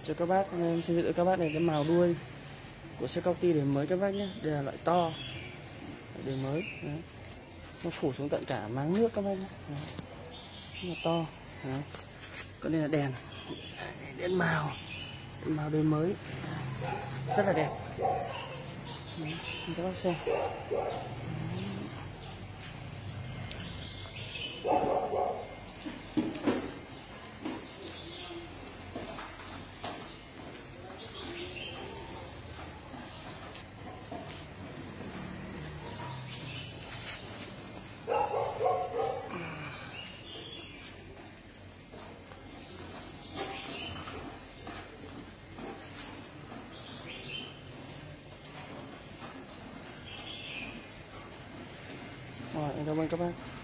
cho các bác, xây dựng cho các bác này cái màu đuôi của xe Conti đời mới các bác nhé. Đây là loại to, đời mới. Đấy. Nó phủ xuống tận cả máng nước các bác nhé. Rất là to. Đấy. Còn đây là đèn màu đời mới, rất là đẹp. Đấy. Các bác xem. Rồi, em cảm ơn các bác.